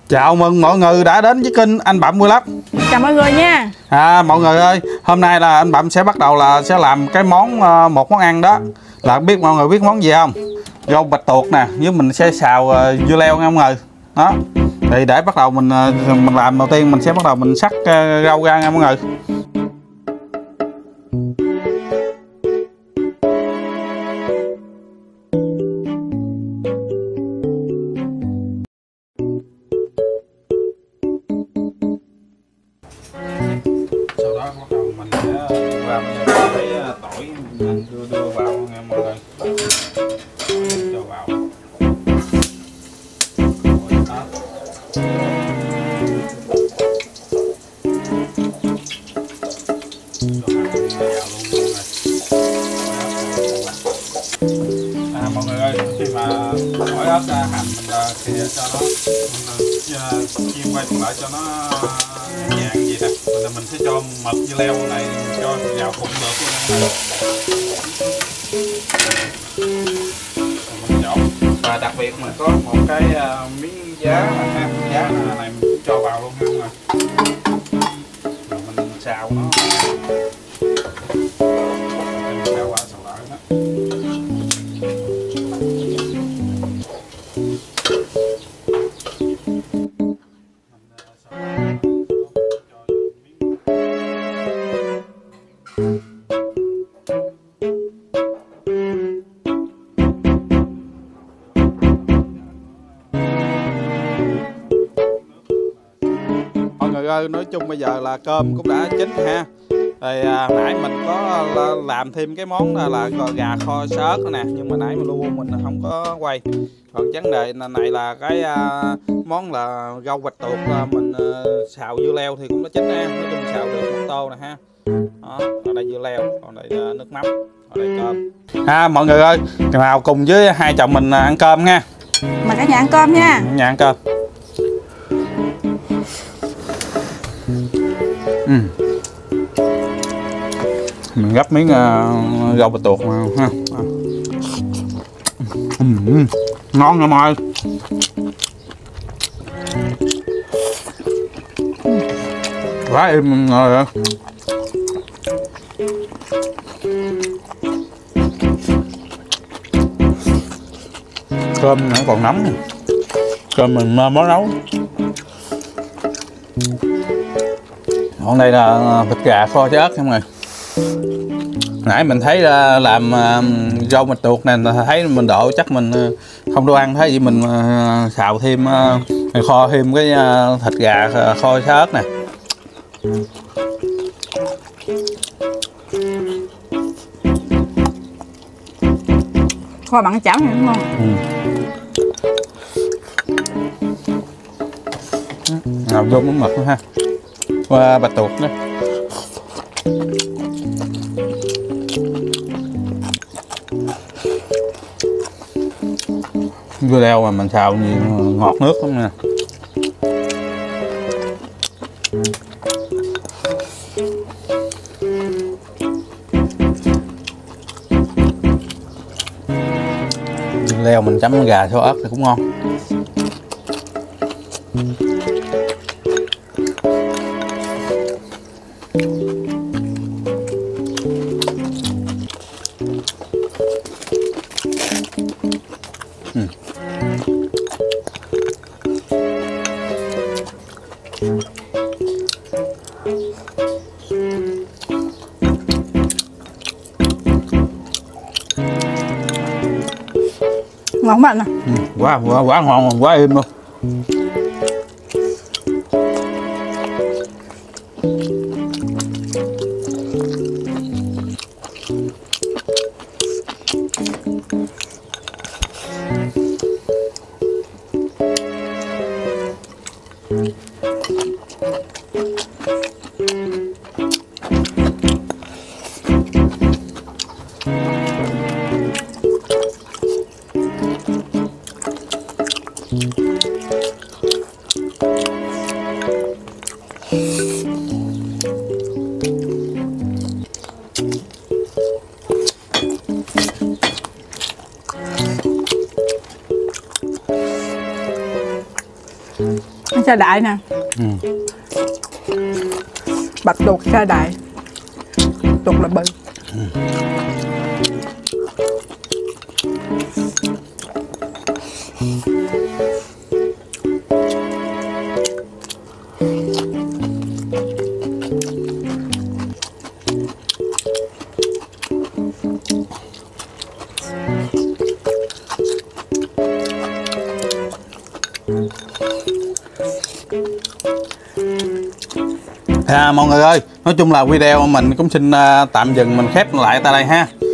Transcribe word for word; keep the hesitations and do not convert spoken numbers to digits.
Chào mừng mọi người đã đến với kênh Anh Bậm Vlog. Chào mọi người nha. À, mọi người ơi, hôm nay là anh Bậm sẽ bắt đầu là sẽ làm cái món một món ăn đó. Là biết mọi người biết món gì không? Rau bạch tuộc nè, với mình sẽ xào dưa leo nha mọi người. Đó. Thì để bắt đầu mình mình làm đầu tiên mình sẽ bắt đầu mình sắc rau ra nha mọi người. Sau đó bắt đầu mình sẽ qua mình lấy tỏi mình đưa đưa vào nha mọi người. Cho vào. À, mọi người ơi, khi mà tỏi ớt ra hành mình khìa cho nó mình chiên quay lại cho nó dạng gì nè, mình mình sẽ cho mật dưa leo này cho vào cùng được luôn nè. Mình trộn và đặc biệt mình có một cái uh, miếng giá này ha, giá này mình cho vào luôn không nè. Rồi mình xào nó, mình xào qua xào lại đó. Mọi người ơi, nói chung bây giờ là cơm cũng đã chín ha. Rồi à, nãy mình có làm thêm cái món là, là gà kho sớt nè, nhưng mà nãy mình luôn mình không có quay. Còn vấn đề này là cái à, món là rau bạch tuộc là mình à, xào dưa leo thì cũng đã chín ha. Nói chung xào được một tô nè ha. Đó, ở đây dưa leo, còn đây à, nước mắm, ở đây cơm. Ha mọi người ơi, nào cùng với hai chồng mình ăn cơm nha. Mời cả nhà ăn cơm nha. Nhà ăn cơm. Ừ. Mình gấp miếng uh, rau bạch tuộc mà ha. Ừ. Ngon nha mọi người. Quá êm rồi. Cơm nó còn nóng. Cơm mình mới nấu. Còn đây là thịt gà kho trái ớt nha mọi người. Nãy mình thấy làm rau bạch tuộc này thấy mình độ chắc mình không đồ ăn, thấy vậy mình xào thêm kho thêm cái thịt gà kho trái ớt nè. Kho bằng chảo này đúng không? Ừ. Nào vô miếng mật nữa ha. Qua bạch tuộc nữa. Dưa leo mà mình xào gì ngọt nước lắm nè. Dưa leo mình chấm gà xôi ớt thì cũng ngon. Ừ. Ngon bạn nè. Ừ. Quá, quá, quá ngon, quá êm luôn. Mm-hmm. Sa đại nè. Ừ. Bạch tuộc sa đại. Tuộc là bự. Ừ. À, mọi người ơi, nói chung là video mình cũng xin uh, tạm dừng, mình khép lại tại đây ha.